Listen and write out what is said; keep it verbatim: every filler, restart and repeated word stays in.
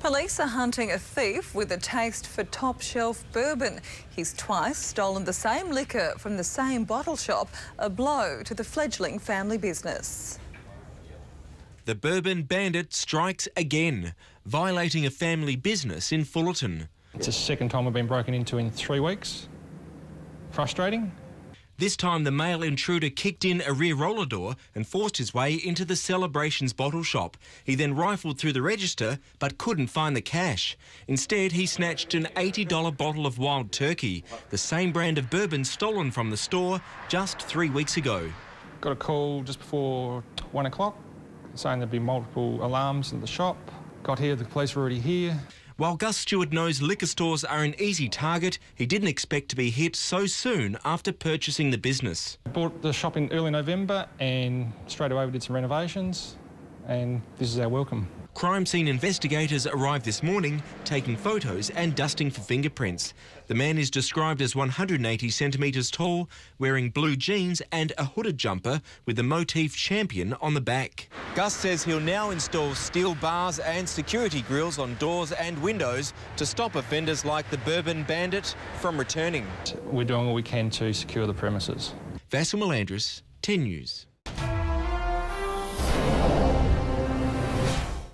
Police are hunting a thief with a taste for top-shelf bourbon. He's twice stolen the same liquor from the same bottle shop, a blow to the fledgling family business. The Bourbon bandit strikes again, violating a family business in Fullerton. It's the second time we've been broken into in three weeks. Frustrating. This time the male intruder kicked in a rear roller door and forced his way into the Celebrations bottle shop. He then rifled through the register but couldn't find the cash. Instead, he snatched an eighty dollar bottle of wild turkey, the same brand of bourbon stolen from the store just three weeks ago. Got a call just before one o'clock saying there'd be multiple alarms in the shop. Got here, the police were already here. While Gus Stewart knows liquor stores are an easy target, he didn't expect to be hit so soon after purchasing the business. Bought the shop in early November and straight away we did some renovations and this is our welcome. Crime scene investigators arrived this morning, taking photos and dusting for fingerprints. The man is described as one hundred eighty centimetres tall, wearing blue jeans and a hooded jumper with the motif champion on the back. Gus says he'll now install steel bars and security grills on doors and windows to stop offenders like the Bourbon bandit from returning. We're doing all we can to secure the premises. Vasil Melandris, ten News.